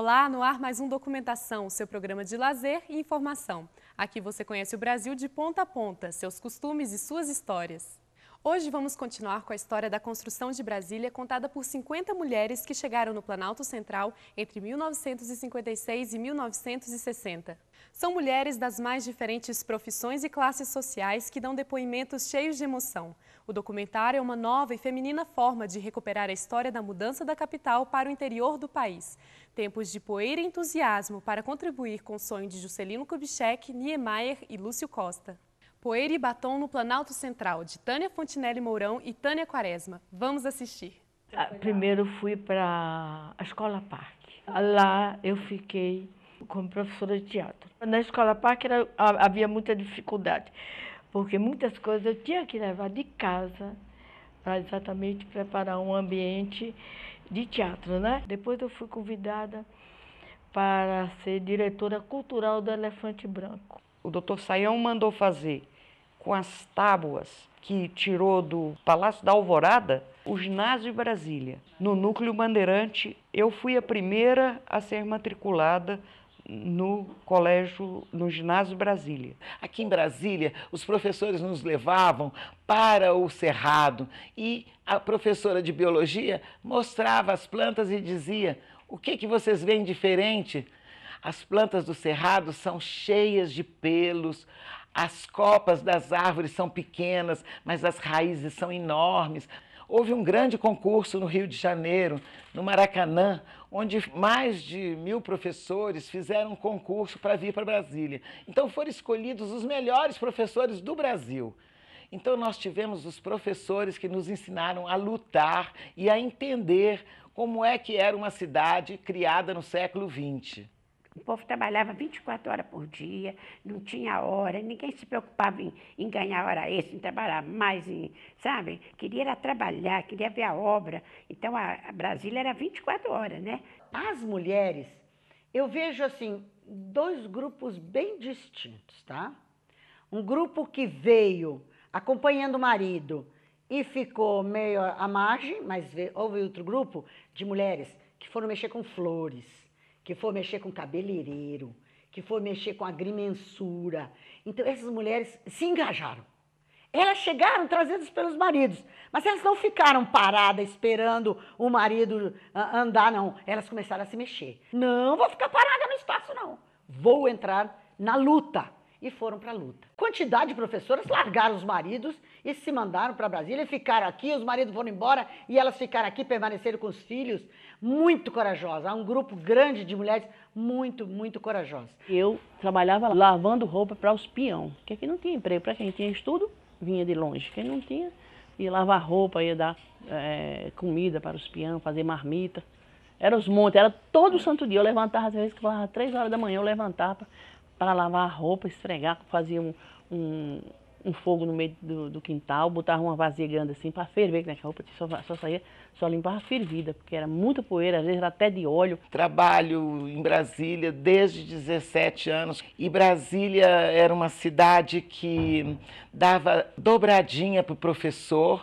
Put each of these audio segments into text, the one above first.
Olá, no ar mais um Documentação, seu programa de lazer e informação. Aqui você conhece o Brasil de ponta a ponta, seus costumes e suas histórias. Hoje vamos continuar com a história da construção de Brasília, contada por 50 mulheres que chegaram no Planalto Central entre 1956 e 1960. São mulheres das mais diferentes profissões e classes sociais que dão depoimentos cheios de emoção. O documentário é uma nova e feminina forma de recuperar a história da mudança da capital para o interior do país. Tempos de poeira e entusiasmo para contribuir com o sonho de Juscelino Kubitschek, Niemeyer e Lúcio Costa. Poeira e Batom no Planalto Central, de Tânia Fontinelli Mourão e Tânia Quaresma. Vamos assistir. Primeiro fui para a Escola Parque. Lá eu fiquei como professora de teatro. Na Escola Parque havia muita dificuldade, porque muitas coisas eu tinha que levar de casa para exatamente preparar um ambiente de teatro, né? Depois eu fui convidada para ser diretora cultural do Elefante Branco. O doutor Sayão mandou fazer com as tábuas que tirou do Palácio da Alvorada o ginásio de Brasília. No Núcleo Bandeirante, eu fui a primeira a ser matriculada no colégio, no ginásio Brasília. Aqui em Brasília, os professores nos levavam para o cerrado e a professora de biologia mostrava as plantas e dizia: o que vocês veem diferente? As plantas do cerrado são cheias de pelos, as copas das árvores são pequenas, mas as raízes são enormes. Houve um grande concurso no Rio de Janeiro, no Maracanã, onde mais de 1000 professores fizeram um concurso para vir para Brasília. Então foram escolhidos os melhores professores do Brasil. Então nós tivemos os professores que nos ensinaram a lutar e a entender como é que era uma cidade criada no século XX. O povo trabalhava 24 horas por dia, não tinha hora, ninguém se preocupava em ganhar hora extra, em trabalhar mais, sabe? Queria era trabalhar, queria ver a obra. Então, a Brasília era 24 horas, né? As mulheres, eu vejo, assim, dois grupos bem distintos, tá? Um grupo que veio acompanhando o marido e ficou meio à margem, mas houve outro grupo de mulheres que foram mexer com flores, que for mexer com cabeleireiro, que for mexer com agrimensura. Então, essas mulheres se engajaram. Elas chegaram trazidas pelos maridos, mas elas não ficaram paradas esperando o marido andar, não. Elas começaram a se mexer. Não vou ficar parada no espaço, não. Vou entrar na luta. E foram para a luta. Quantidade de professoras largaram os maridos e se mandaram para Brasília, e ficaram aqui, os maridos foram embora e elas ficaram aqui, permaneceram com os filhos. Muito corajosas. Há um grupo grande de mulheres muito, muito corajosas. Eu trabalhava lavando roupa para os peão, porque aqui não tinha emprego. Para quem tinha estudo, vinha de longe. Quem não tinha, ia lavar roupa, ia dar comida para os peão, fazer marmita. Era os montes, era todo santo dia. Eu levantava, às vezes, que falava 3 horas da manhã, eu levantava para lavar a roupa, esfregar, fazia um fogo no meio do quintal, botava uma vasilha grande assim para ferver, que a roupa só limpava fervida, porque era muita poeira, às vezes era até de óleo. Trabalho em Brasília desde 17 anos e Brasília era uma cidade que dava dobradinha para o professor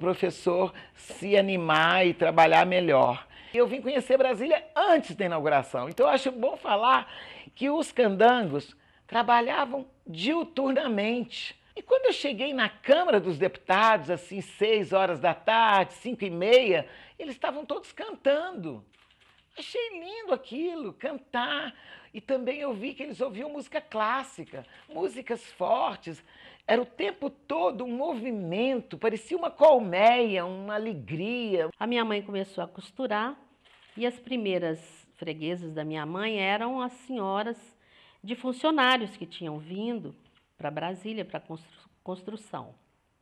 se animar e trabalhar melhor. Eu vim conhecer Brasília antes da inauguração, então eu acho bom falar que os candangos trabalhavam diuturnamente. E quando eu cheguei na Câmara dos Deputados, assim, 6 horas da tarde, 5h30, eles estavam todos cantando. Achei lindo aquilo, cantar. E também eu vi que eles ouviam música clássica, músicas fortes. Era o tempo todo um movimento, parecia uma colmeia, uma alegria. A minha mãe começou a costurar e as primeiras freguesas da minha mãe eram as senhoras de funcionários que tinham vindo para Brasília, para construção.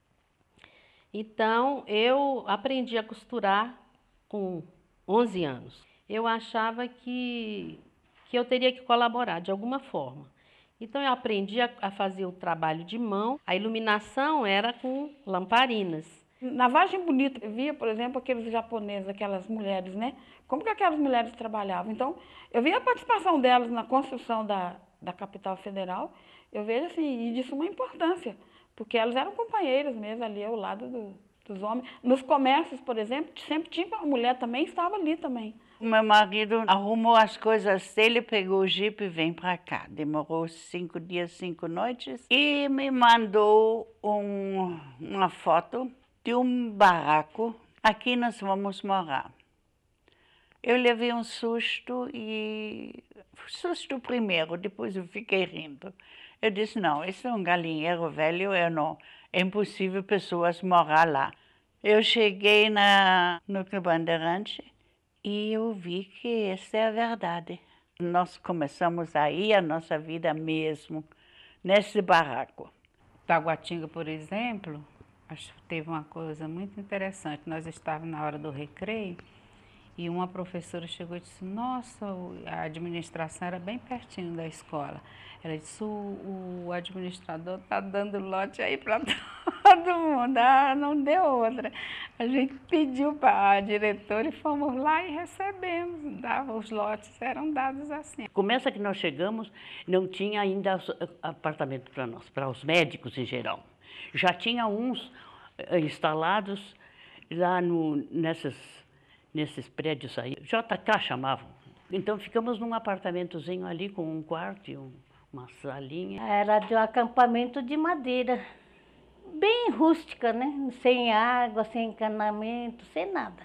Então, eu aprendi a costurar com 11 anos. Eu achava que eu teria que colaborar de alguma forma. Então, eu aprendi a fazer o trabalho de mão. A iluminação era com lamparinas. Na Vargem Bonita, eu via, por exemplo, aqueles japoneses, aquelas mulheres, né? Como que aquelas mulheres trabalhavam? Então, eu via a participação delas na construção da capital federal. Eu vejo, assim, e disso uma importância, porque elas eram companheiras mesmo ali ao lado dos homens. Nos comércios, por exemplo, sempre tinha uma mulher também, estava ali também. Meu marido arrumou as coisas dele, pegou o jipe e vem para cá. Demorou 5 dias, 5 noites e me mandou uma foto de um barraco. Aqui nós vamos morar. Eu levei um susto susto primeiro, depois eu fiquei rindo. Eu disse, não, isso é um galinheiro velho, é impossível pessoas morar lá. Eu cheguei no Núcleo Bandeirante e eu vi que essa é a verdade. Nós começamos aí a nossa vida mesmo, nesse barraco. Taguatinga, por exemplo, acho que teve uma coisa muito interessante. Nós estávamos na hora do recreio e uma professora chegou e disse, nossa, a administração era bem pertinho da escola. Ela disse, o administrador está dando lote aí para todo mundo. Ah, não deu outra. A gente pediu para a diretora e fomos lá e recebemos. Os lotes eram dados assim. Começa que nós chegamos, não tinha ainda apartamento para nós, para os médicos em geral. Já tinha uns instalados lá nesses prédios aí, JK chamavam. Então ficamos num apartamentozinho ali com um quarto e uma salinha. Era de um acampamento de madeira, bem rústica, né? Sem água, sem encanamento, sem nada.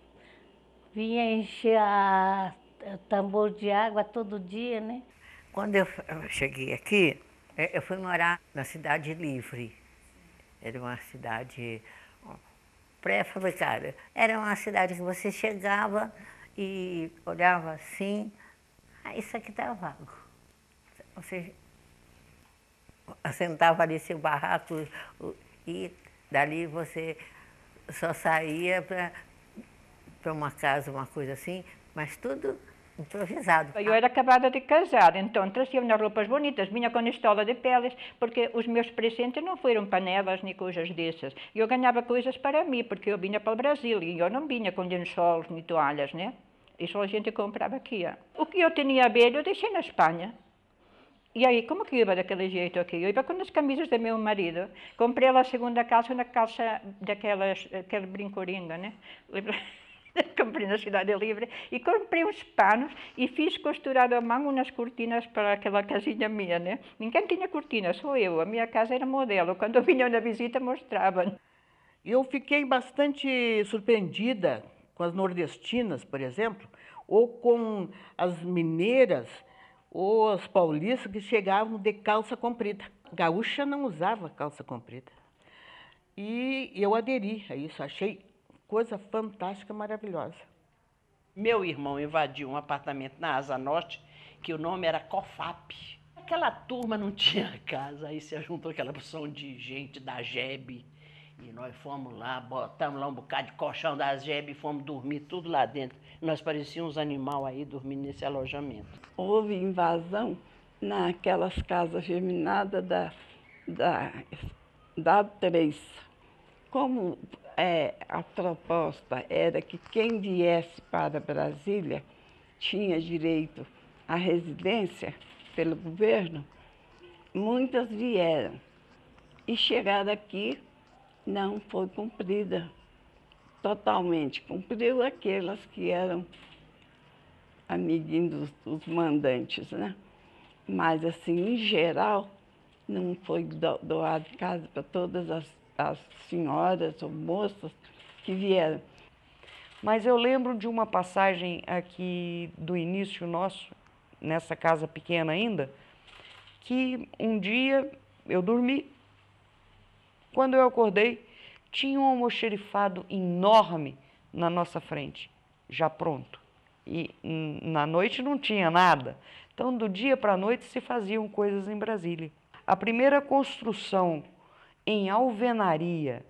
Vinha encher o tambor de água todo dia, né? Quando eu cheguei aqui, eu fui morar na Cidade Livre. Era uma cidade pré-fabricada. Era uma cidade que você chegava e olhava assim, isso aqui está vago. Você assentava ali seu barraco e dali você só saía para uma casa, uma coisa assim, mas tudo improvisado. Eu era acabada de casar, então trazia umas roupas bonitas, vinha com estola de peles, porque os meus presentes não foram panelas nem coisas dessas. Eu ganhava coisas para mim, porque eu vinha para o Brasil e eu não vinha com lençóis nem toalhas, né? Isso a gente comprava aqui. O que eu tinha velho eu deixei na Espanha. E aí, como que eu ia daquele jeito aqui? Eu ia com as camisas do meu marido, comprei a segunda calça, uma calça aquele brincoringa, né? Comprei na Cidade Livre e comprei uns panos e fiz costurado à mão umas cortinas para aquela casinha minha, né? Ninguém tinha cortina, só eu. A minha casa era modelo. Quando vinham na visita, mostravam. Eu fiquei bastante surpreendida com as nordestinas, por exemplo, ou com as mineiras, ou as paulistas que chegavam de calça comprida. Gaúcha não usava calça comprida. E eu aderi a isso, achei coisa fantástica, maravilhosa. Meu irmão invadiu um apartamento na Asa Norte, que o nome era COFAP. Aquela turma não tinha casa, aí se juntou aquela porção de gente da GEB. E nós fomos lá, botamos lá um bocado de colchão da GEB e fomos dormir tudo lá dentro. Nós parecíamos uns animais aí dormindo nesse alojamento. Houve invasão naquelas casas geminadas da 3. Como a proposta era que quem viesse para Brasília tinha direito à residência pelo governo, muitas vieram. E chegaram aqui, não foi cumprida totalmente. Cumpriu aquelas que eram amiguinhos dos mandantes, né? Mas, assim, em geral, não foi doado casa para todas as senhoras ou moças que vieram. Mas eu lembro de uma passagem aqui do início nosso, nessa casa pequena ainda, que um dia eu dormi. Quando eu acordei, tinha um almoxerifado enorme na nossa frente, já pronto. E na noite não tinha nada. Então, do dia para a noite se faziam coisas em Brasília. A primeira construção em alvenaria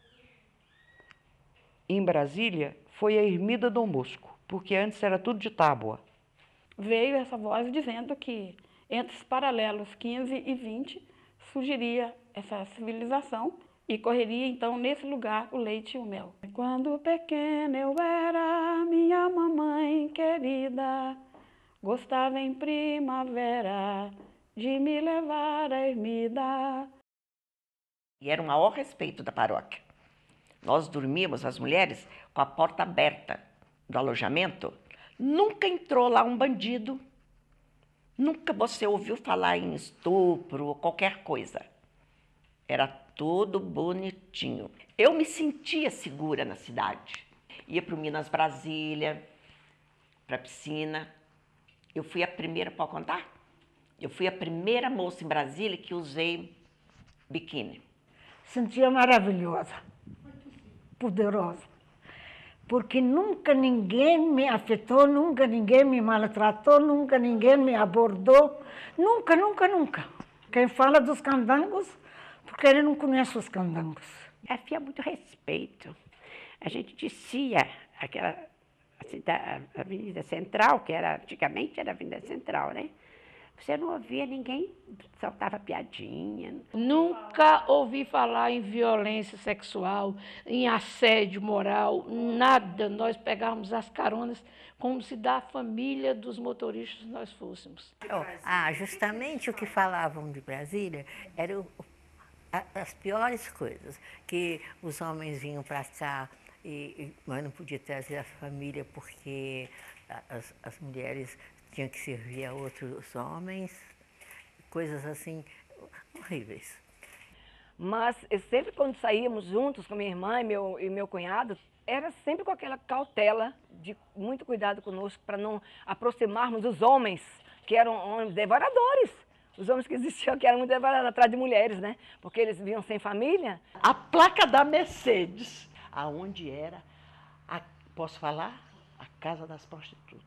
em Brasília foi a Ermida Dom Bosco, porque antes era tudo de tábua. Veio essa voz dizendo que entre os paralelos 15 e 20 surgiria essa civilização e correria então nesse lugar o leite e o mel. Quando pequena eu era, minha mamãe querida gostava em primavera de me levar à ermida. E era o maior respeito da paróquia. Nós dormíamos, as mulheres, com a porta aberta do alojamento, Nunca entrou lá um bandido. Nunca você ouviu falar em estupro ou qualquer coisa. Era tudo bonitinho. Eu me sentia segura na cidade. Ia para o Minas Brasília, para a piscina. Eu fui a primeira, pode contar? Eu fui a primeira moça em Brasília que usei biquíni. Sentia maravilhosa, poderosa, porque nunca ninguém me afetou, nunca ninguém me maltratou, nunca ninguém me abordou, nunca, nunca, nunca. Quem fala dos candangos, porque ele não conhece os candangos. Havia muito respeito. A gente descia aquela a Avenida Central, que era, antigamente era a Avenida Central, né? Você não ouvia ninguém, soltava piadinha. Nunca ouvi falar em violência sexual, em assédio moral, nada. Nós pegávamos as caronas como se da família dos motoristas nós fôssemos. Justamente o que falavam de Brasília eram as piores coisas, que os homens vinham para cá, mas não podia trazer a família porque as mulheres tinham que servir a outros homens, coisas assim horríveis. Mas sempre quando saíamos juntos com minha irmã e meu cunhado, era sempre com aquela cautela de muito cuidado conosco para não aproximarmos dos homens, que eram homens devoradores. Os homens que existiam, que eram muito devoradores atrás de mulheres, né? Porque eles vinham sem família. A placa da Mercedes, aonde era, posso falar? A casa das prostitutas.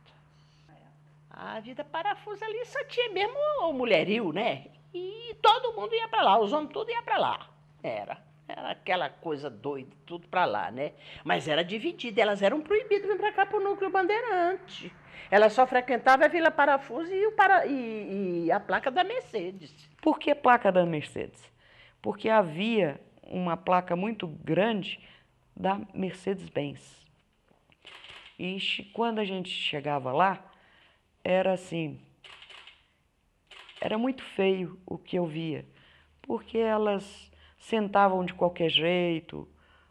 A vida parafusa ali só tinha mesmo o mulherio, né? E todo mundo ia para lá, os homens tudo ia para lá. Era aquela coisa doida, tudo para lá, né? Mas era dividida, elas eram proibidas de vir para cá para o Núcleo Bandeirante. Ela só frequentava a Vila Parafuso e a placa da Mercedes. Por que placa da Mercedes? Porque havia uma placa muito grande da Mercedes-Benz. E quando a gente chegava lá, era assim, era muito feio o que eu via, porque elas sentavam de qualquer jeito,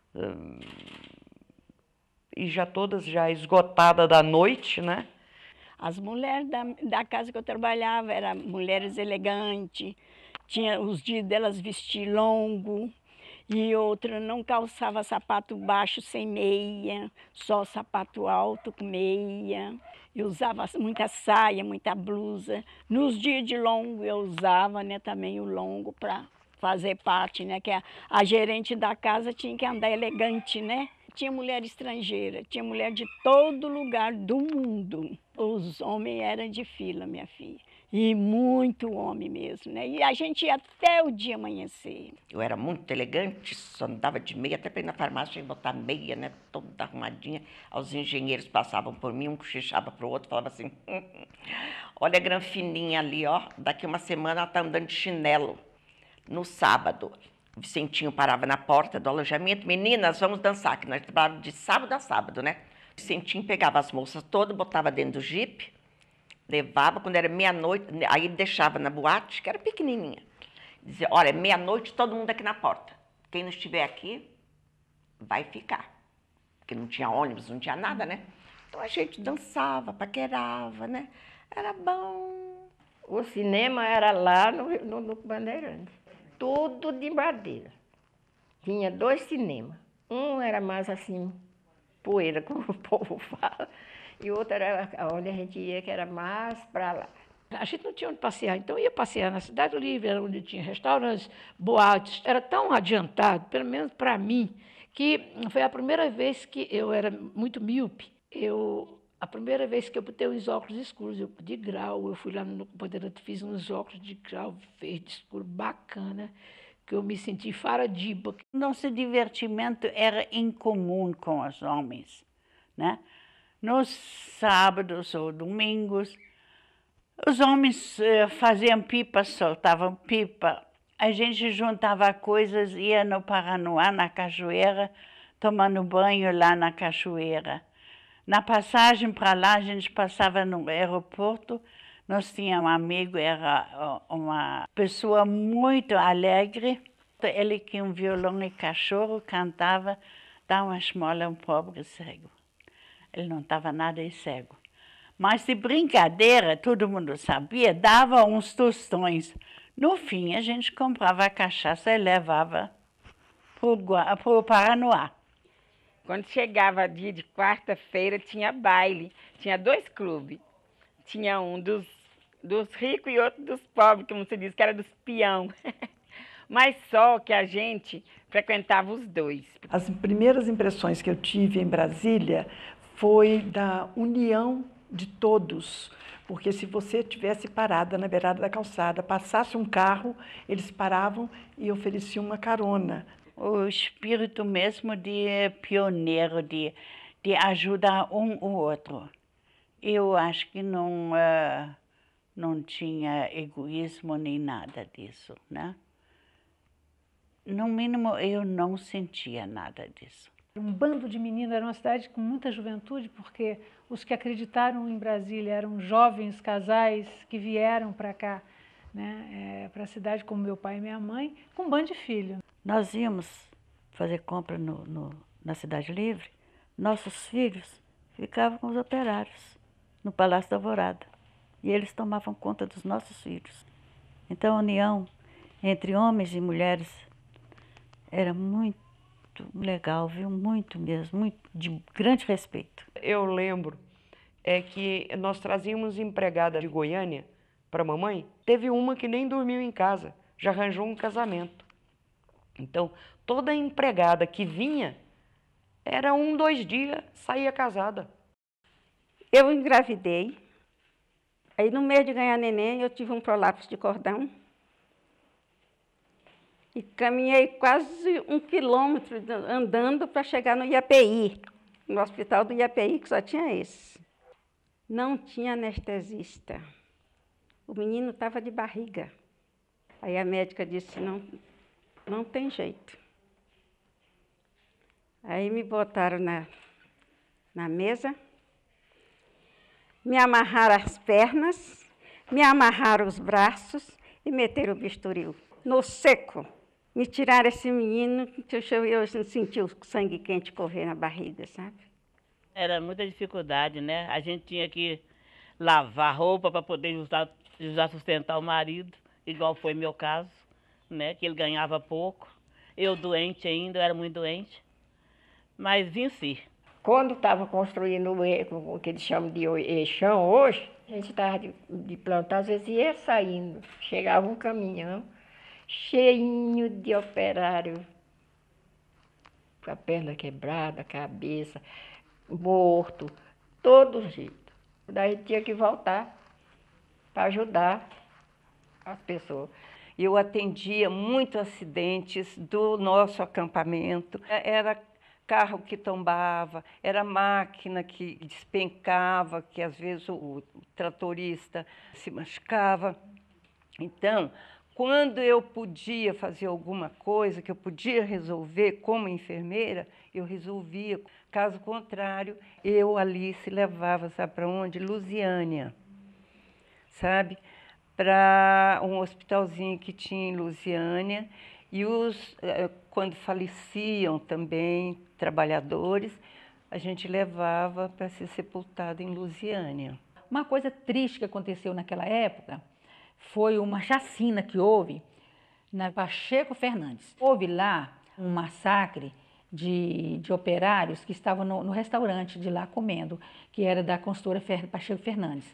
e já todas já esgotadas da noite, né? As mulheres da casa que eu trabalhava eram mulheres elegantes, tinha os dias delas vestir longo, e outra não calçava sapato baixo sem meia, só sapato alto com meia. Eu usava muita saia, muita blusa. Nos dias de longo eu usava, né, também o longo para fazer parte, né, que a gerente da casa tinha que andar elegante, né? Tinha mulher estrangeira, tinha mulher de todo lugar do mundo. Os homens eram de fila, minha filha. E muito homem mesmo, né? E a gente ia até o dia amanhecer. Eu era muito elegante, só andava de meia, até para ir na farmácia e botar meia, né? Toda arrumadinha. Os engenheiros passavam por mim, um cochichava para o outro, falava assim, olha a granfininha ali, ó, daqui uma semana ela está andando de chinelo. No sábado, o Vicentinho parava na porta do alojamento, meninas, vamos dançar, que nós trabalhávamos de sábado a sábado, né? O Vicentinho pegava as moças todas, botava dentro do jipe, levava, quando era meia-noite, aí ele deixava na boate, que era pequenininha. Dizia, olha, meia-noite, todo mundo aqui na porta. Quem não estiver aqui, vai ficar. Porque não tinha ônibus, não tinha nada, né? Então a gente dançava, paquerava, né? Era bom. O cinema era lá no Bandeirante. Tudo de madeira. Tinha 2 cinemas. Um era mais assim, poeira, como o povo fala. E outro era onde a gente ia, que era mais para lá. A gente não tinha onde passear, então ia passear na Cidade Livre, era onde tinha restaurantes, boates. Era tão adiantado, pelo menos para mim, que foi a primeira vez que eu era muito míope. A primeira vez que eu botei uns óculos escuros, de grau, eu fui lá no Bandeirante, fiz uns óculos de grau verde escuro, bacana, que eu me senti faradiba. Nosso divertimento era em comum com os homens, né? Nos sábados ou domingos, os homens faziam pipa, soltavam pipa. A gente juntava coisas, ia no Paranoá, na cachoeira, tomando banho lá na cachoeira. Na passagem para lá, a gente passava no aeroporto, nós tínhamos um amigo, era uma pessoa muito alegre. Ele tinha um violão e cachorro, cantava, dá uma esmola a um pobre cego. Ele não estava nada cego. Mas de brincadeira, todo mundo sabia, dava uns tostões. No fim, a gente comprava a cachaça e levava para o Paranoá. Quando chegava dia de quarta-feira, tinha baile. Tinha 2 clubes. Tinha um dos ricos e outro dos pobres, como se diz, que era dos peão. Mas só que a gente frequentava os 2. As primeiras impressões que eu tive em Brasília foi da união de todos. Porque se você tivesse parada na beirada da calçada, passasse um carro, eles paravam e ofereciam uma carona. O espírito mesmo de pioneiro, de ajudar um o outro. Eu acho que não tinha egoísmo nem nada disso, né? No mínimo, eu não sentia nada disso. Um bando de meninas, era uma cidade com muita juventude, porque os que acreditaram em Brasília eram jovens casais que vieram para cá, né, para a cidade, como meu pai e minha mãe, com um bando de filhos. Nós íamos fazer compra na Cidade Livre, nossos filhos ficavam com os operários no Palácio da Alvorada e eles tomavam conta dos nossos filhos. Então a união entre homens e mulheres era muito legal, viu? Muito mesmo, muito, de grande respeito. Eu lembro que nós trazíamos empregada de Goiânia para a mamãe. Teve uma que nem dormiu em casa, já arranjou um casamento. Então, toda empregada que vinha, era 1, 2 dias, saía casada. Eu engravidei, aí no mês de ganhar neném, eu tive um prolapso de cordão. E caminhei quase 1 quilômetro andando para chegar no IAPI, no hospital do IAPI, que só tinha esse. Não tinha anestesista. O menino estava de barriga. Aí a médica disse, não tem jeito. Aí me botaram na mesa, me amarraram as pernas, me amarraram os braços e meteram o bisturi no seco. Me tiraram esse menino, eu senti o sangue quente correr na barriga, sabe? Era muita dificuldade, né? A gente tinha que lavar roupa para poder sustentar o marido, igual foi meu caso, né? Que ele ganhava pouco. Eu doente ainda, eu era muito doente, mas venci. Quando estava construindo o que eles chamam de eixão hoje, a gente estava de plantão, às vezes ia saindo, chegava um caminhão cheinho de operário, com a perna quebrada, a cabeça, morto, todo jeito. Daí tinha que voltar para ajudar as pessoas. Eu atendia muitos acidentes do nosso acampamento. Era carro que tombava, era máquina que despencava, que às vezes o tratorista se machucava. Então, quando eu podia fazer alguma coisa, que eu podia resolver como enfermeira, eu resolvia. Caso contrário, eu, Alice, levava, sabe para onde? Lusiânia, sabe? Para um hospitalzinho que tinha em Lusiânia. E quando faleciam também trabalhadores, a gente levava para ser sepultado em Lusiânia. Uma coisa triste que aconteceu naquela época foi uma chacina que houve na Pacheco Fernandes. Houve lá um massacre de operários que estavam no restaurante de lá comendo, que era da construtora Pacheco Fernandes.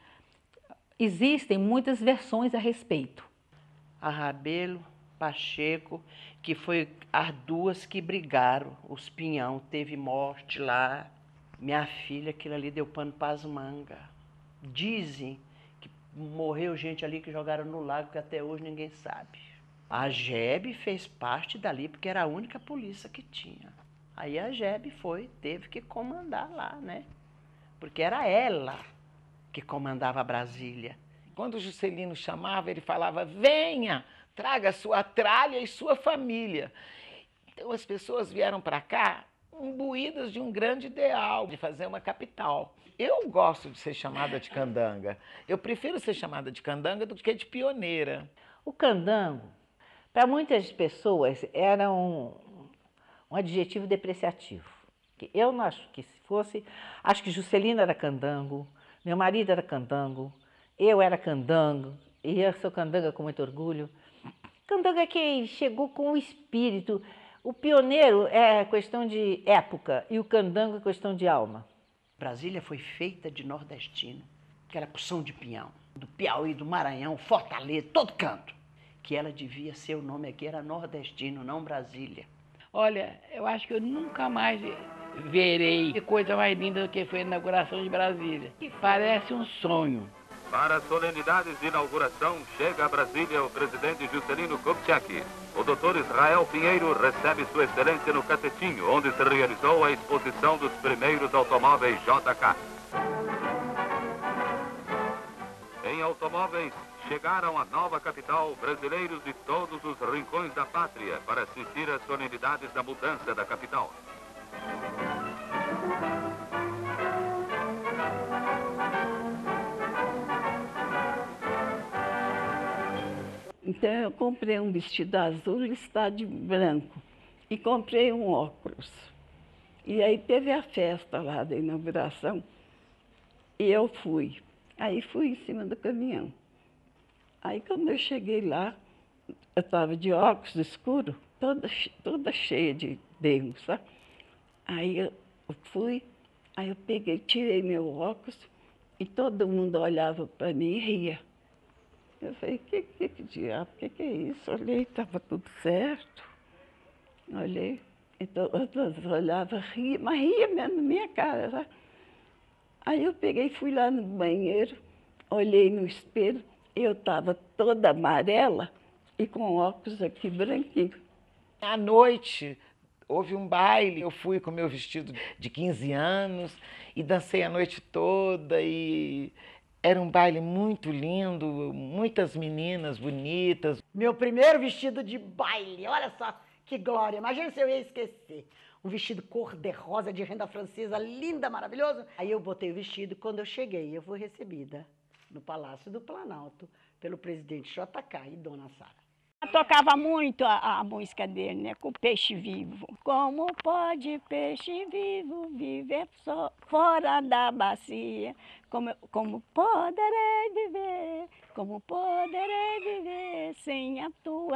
Existem muitas versões a respeito. A Rabelo, Pacheco, que foi as duas que brigaram, os Pinhão, teve morte lá. Minha filha, aquilo ali deu pano para as mangas. Dizem que morreu gente ali que jogaram no lago, que até hoje ninguém sabe. A GEB fez parte dali, porque era a única polícia que tinha. Aí a GEB teve que comandar lá, né? Porque era ela que comandava Brasília. Quando o Juscelino chamava, ele falava, venha, traga sua tralha e sua família. Então as pessoas vieram para cá imbuídas de um grande ideal, de fazer uma capital. Eu gosto de ser chamada de candanga. Eu prefiro ser chamada de candanga do que de pioneira. O candango, para muitas pessoas, era um adjetivo depreciativo. Eu não acho que fosse. Acho que Juscelino era candango, Meu marido era candango, eu era candango, e eu sou candanga com muito orgulho. Candanga que chegou com o espírito. O pioneiro é questão de época e o candango é questão de alma. Brasília foi feita de nordestino, que era porção de pinhão, do Piauí, do Maranhão, Fortaleza, todo canto. Que ela devia ser, o nome aqui era nordestino, não Brasília. Olha, eu acho que eu nunca mais verei que coisa mais linda do que foi a inauguração de Brasília. Parece um sonho. Para as solenidades de inauguração, chega a Brasília o presidente Juscelino Kubitschek. O doutor Israel Pinheiro recebe Sua Excelência no Catetinho, onde se realizou a exposição dos primeiros automóveis JK. Em automóveis, chegaram à nova capital brasileiros de todos os rincões da pátria para assistir às solenidades da mudança da capital. Então eu comprei um vestido azul listado de branco e comprei um óculos. E aí teve a festa lá da inauguração e eu fui. Aí fui em cima do caminhão. Aí quando eu cheguei lá, eu estava de óculos escuro, toda cheia de dengo, sabe? Aí eu fui, aí eu peguei, tirei meu óculos e todo mundo olhava para mim e ria. Eu falei, que diabo, que é isso? Olhei, estava tudo certo. Olhei, então todos olhavam, ria, mas ria mesmo na minha cara, sabe? Aí eu peguei, fui lá no banheiro, olhei no espelho, eu estava toda amarela e com óculos aqui branquinho. À noite, houve um baile, eu fui com meu vestido de 15 anos e dancei a noite toda e era um baile muito lindo, muitas meninas bonitas. Meu primeiro vestido de baile, olha só que glória, imagina se eu ia esquecer. Um vestido cor-de-rosa de renda francesa, linda, maravilhoso. Aí eu botei o vestido, quando eu cheguei, eu fui recebida no Palácio do Planalto pelo presidente JK e Dona Sara. Tocava muito a música dele, né? Com peixe vivo. Como pode peixe vivo viver só fora da bacia? Como poderei viver? Como poderei viver sem a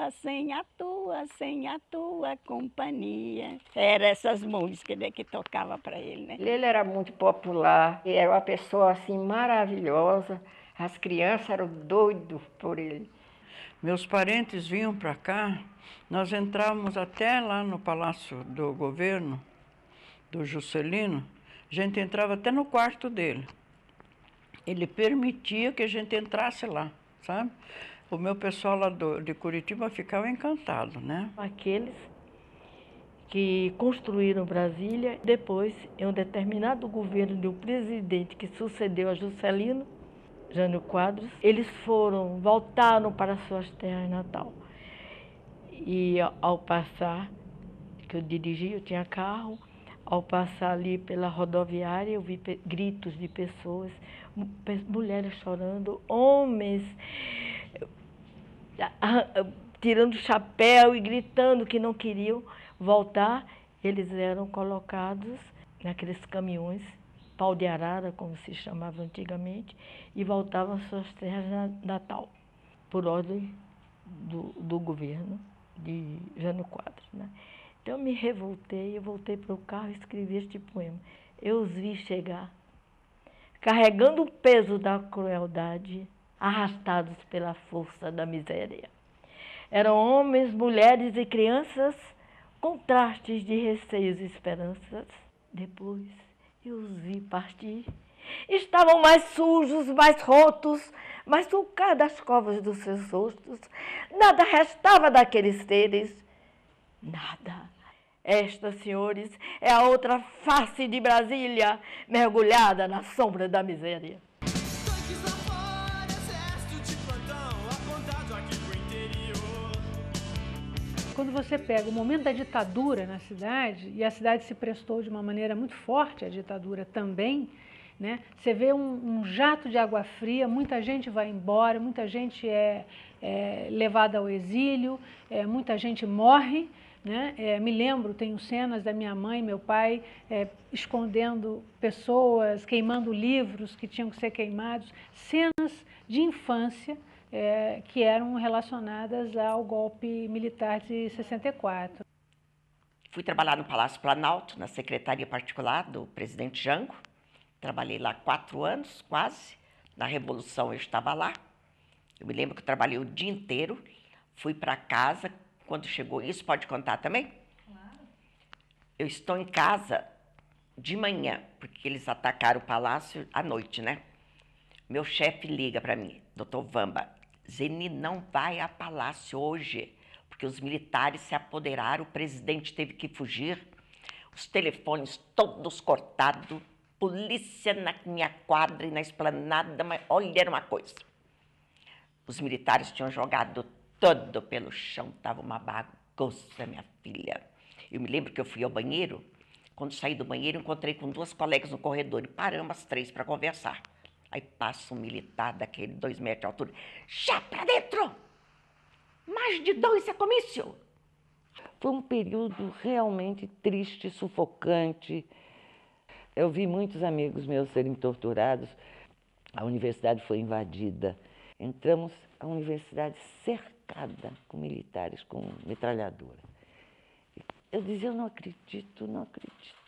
tua companhia? Eram essas músicas, né, que tocava para ele, né? Ele era muito popular, era uma pessoa assim maravilhosa. As crianças eram doidas por ele. Meus parentes vinham para cá, nós entrávamos até lá no Palácio do Governo, do Juscelino, a gente entrava até no quarto dele. Ele permitia que a gente entrasse lá, sabe? O meu pessoal lá de Curitiba ficava encantado, né? Aqueles que construíram Brasília, depois, em um determinado governo de um presidente que sucedeu a Juscelino, Jânio Quadros, eles voltaram para suas terras natal. E ao passar, que eu dirigi, eu tinha carro, ao passar ali pela rodoviária, eu vi gritos de pessoas, mulheres chorando, homens tirando o chapéu e gritando que não queriam voltar. Eles eram colocados naqueles caminhões, pau de arara, como se chamava antigamente, e voltavam às suas terras natal, por ordem do governo de Jânio Quadros, né? Então eu me revoltei, eu voltei para o carro e escrevi este poema. Eu os vi chegar, carregando o peso da crueldade, arrastados pela força da miséria. Eram homens, mulheres e crianças, contrastes de receios e esperanças. Depois eu os vi partir. Estavam mais sujos, mais rotos, mais sulcados das covas dos seus rostos. Nada restava daqueles seres. Nada. Esta, senhores, é a outra face de Brasília, mergulhada na sombra da miséria. Quando você pega o momento da ditadura na cidade, e a cidade se prestou de uma maneira muito forte à ditadura também, né? Você vê um jato de água fria, muita gente vai embora, muita gente é levada ao exílio, muita gente morre, né? Me lembro, tenho cenas da minha mãe e meu pai escondendo pessoas, queimando livros que tinham que ser queimados, cenas de infância que eram relacionadas ao golpe militar de 64. Fui trabalhar no Palácio Planalto, na secretaria particular do presidente Jango. Trabalhei lá 4 anos, quase. Na Revolução eu estava lá. Eu me lembro que eu trabalhei o dia inteiro. Fui para casa, quando chegou isso, pode contar também? Claro. Eu estou em casa de manhã, porque eles atacaram o palácio à noite, né? Meu chefe liga para mim, doutor Vamba, Zeni não vai a palácio hoje, porque os militares se apoderaram, o presidente teve que fugir, os telefones todos cortados, polícia na minha quadra e na esplanada, mas olha, era uma coisa. Os militares tinham jogado todo pelo chão, estava uma bagunça, minha filha. Eu me lembro que eu fui ao banheiro, quando saí do banheiro, encontrei com 2 colegas no corredor e paramos as 3 para conversar. Aí passa um militar daquele 2 metros de altura, já para dentro! Mais de 2 é comício! Foi um período realmente triste, sufocante. Eu vi muitos amigos meus serem torturados. A universidade foi invadida. Entramos a universidade cercada com militares, com metralhadora. Eu dizia, eu não acredito, não acredito.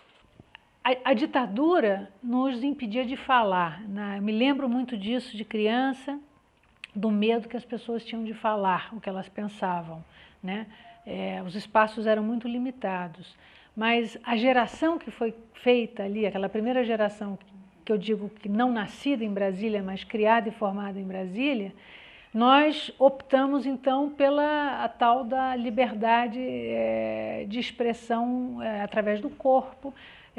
A ditadura nos impedia de falar, né? Eu me lembro muito disso de criança, do medo que as pessoas tinham de falar, o que elas pensavam, né? Os espaços eram muito limitados. Mas a geração que foi feita ali, aquela primeira geração que eu digo que não nascida em Brasília, mas criada e formada em Brasília, nós optamos então pela a tal da liberdade de expressão através do corpo,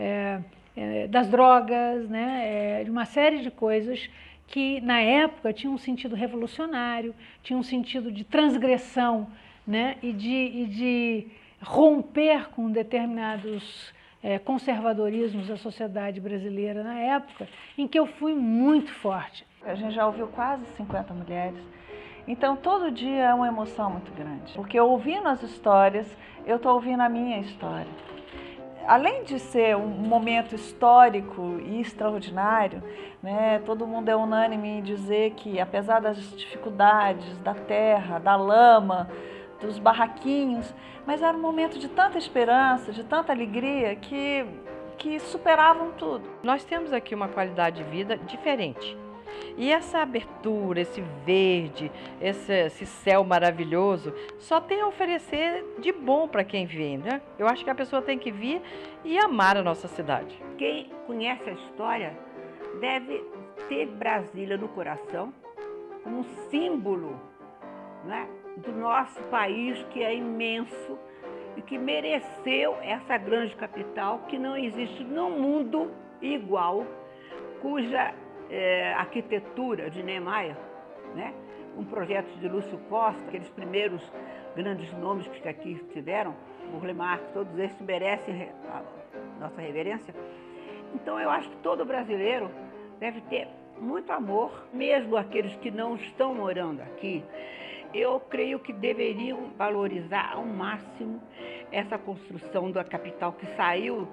das drogas, né? De uma série de coisas que na época tinham um sentido revolucionário, tinham um sentido de transgressão, né? e de romper com determinados conservadorismos da sociedade brasileira na época, em que eu fui muito forte. A gente já ouviu quase 50 mulheres, então todo dia é uma emoção muito grande, porque ouvindo as histórias, eu estou ouvindo a minha história. Além de ser um momento histórico e extraordinário, né, todo mundo é unânime em dizer que, apesar das dificuldades da terra, da lama, dos barraquinhos, mas era um momento de tanta esperança, de tanta alegria, que superavam tudo. Nós temos aqui uma qualidade de vida diferente. E essa abertura, esse verde, esse céu maravilhoso, só tem a oferecer de bom para quem vem, né? Eu acho que a pessoa tem que vir e amar a nossa cidade. Quem conhece a história deve ter Brasília no coração como um símbolo, né, do nosso país, que é imenso e que mereceu essa grande capital, que não existe no mundo igual, cuja arquitetura de Niemeyer, né, um projeto de Lúcio Costa, aqueles primeiros grandes nomes que aqui tiveram, Burle Marx, todos esses merecem a nossa reverência. Então eu acho que todo brasileiro deve ter muito amor, mesmo aqueles que não estão morando aqui. Eu creio que deveriam valorizar ao máximo essa construção da capital que saiu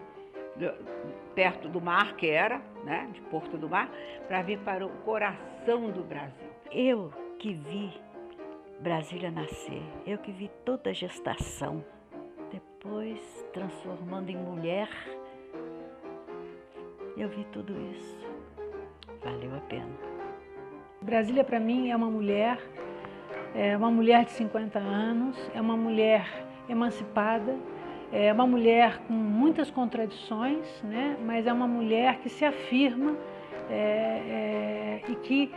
perto do mar, que era, né, de Porto do Mar, para vir para o coração do Brasil. Eu que vi Brasília nascer, eu que vi toda a gestação, depois transformando em mulher, eu vi tudo isso. Valeu a pena. Brasília, para mim, é uma mulher de 50 anos, é uma mulher emancipada, é uma mulher com muitas contradições, né? Mas é uma mulher que se afirma e que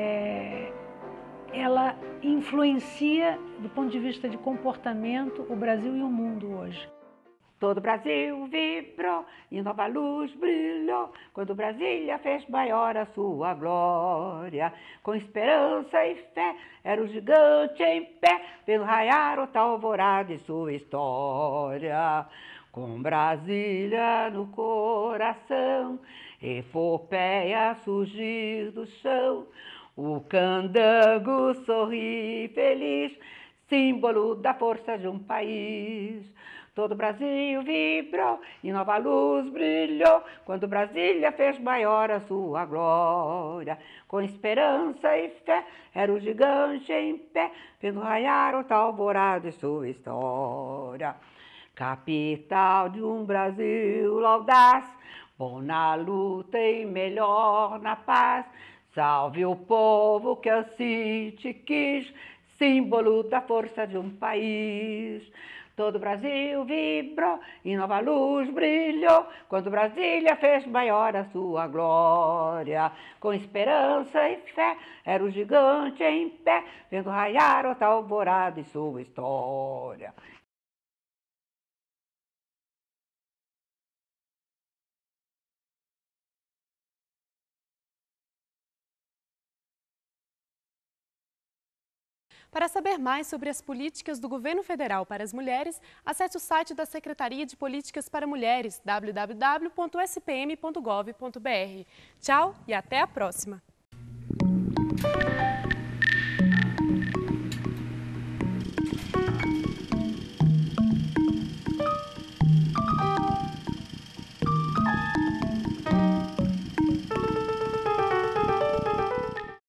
ela influencia, do ponto de vista de comportamento, o Brasil e o mundo hoje. Todo o Brasil vibrou e nova luz brilhou, quando Brasília fez maior a sua glória. Com esperança e fé, era o gigante em pé, pelo raiar outra alvorada em sua história. Com Brasília no coração, epopeia surgir do chão, o candango sorri feliz, símbolo da força de um país. Todo o Brasil vibrou e nova luz brilhou, quando Brasília fez maior a sua glória. Com esperança e fé, era o gigante em pé, vendo raiar o tal alvorada e sua história. Capital de um Brasil audaz, bom na luta e melhor na paz. Salve o povo que assim te quis, símbolo da força de um país. Todo o Brasil vibrou e nova luz brilhou, quando Brasília fez maior a sua glória. Com esperança e fé, era o gigante em pé, vendo raiar o tal alvorada e sua história. Para saber mais sobre as políticas do governo federal para as mulheres, acesse o site da Secretaria de Políticas para Mulheres, www.spm.gov.br. Tchau e até a próxima!